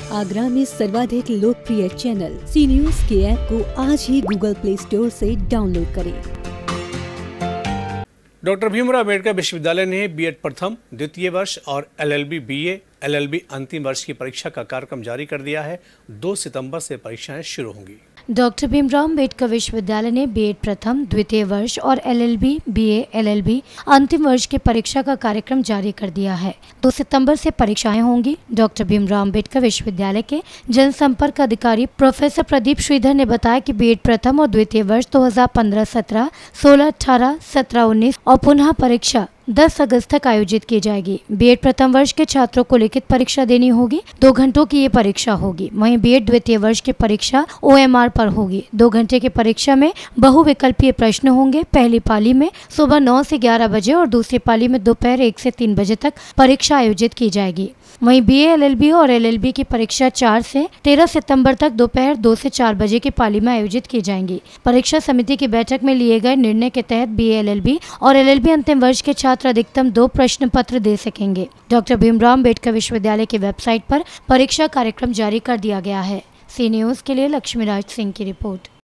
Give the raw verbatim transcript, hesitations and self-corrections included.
आगरा में सर्वाधिक लोकप्रिय चैनल सी न्यूज के ऐप को आज ही गूगल प्ले स्टोर से डाउनलोड करें। डॉक्टर भीमराव अम्बेडकर विश्वविद्यालय ने बीएड प्रथम, द्वितीय वर्ष और एलएलबी, बीए, एलएलबी अंतिम वर्ष की परीक्षा का कार्यक्रम जारी कर दिया है। दो सितंबर से परीक्षाएं शुरू होंगी। डॉक्टर भीमराव अम्बेडकर विश्वविद्यालय ने बीएड प्रथम, द्वितीय वर्ष और एलएलबी, बीए, एलएलबी अंतिम वर्ष की परीक्षा का कार्यक्रम जारी कर दिया है। दो सितंबर से परीक्षाएं होंगी। डॉक्टर भीमराव अम्बेडकर विश्वविद्यालय के जनसंपर्क अधिकारी प्रोफेसर प्रदीप श्रीधर ने बताया कि बीएड प्रथम और द्वितीय वर्ष दो हज़ार पंद्रह सत्रह, सोलह अठारह, सत्रह उन्नीस और पुनः परीक्षा दस अगस्त तक आयोजित की जाएगी। बीएड प्रथम वर्ष के छात्रों को लिखित परीक्षा देनी होगी। दो घंटों की ये परीक्षा होगी। वहीं बीएड द्वितीय वर्ष की परीक्षा ओएमआर पर होगी। दो घंटे की परीक्षा में बहुविकल्पीय प्रश्न होंगे। पहली पाली में सुबह नौ से ग्यारह बजे और दूसरी पाली में दोपहर एक से तीन बजे तक परीक्षा आयोजित की जाएगी। वहीं बीए, एलएलबी और एलएलबी की परीक्षा चार से तेरह सितंबर तक दोपहर दो से चार बजे की पाली में आयोजित की जाएंगी। परीक्षा समिति की बैठक में लिए गए निर्णय के तहत बीए, एलएलबी और एलएलबी अंतिम वर्ष के छात्र अधिकतम दो प्रश्न पत्र दे सकेंगे। डॉक्टर भीमराव अम्बेडकर विश्वविद्यालय की वेबसाइट पर परीक्षा कार्यक्रम जारी कर दिया गया है। सी न्यूज के लिए लक्ष्मीराज सिंह की रिपोर्ट।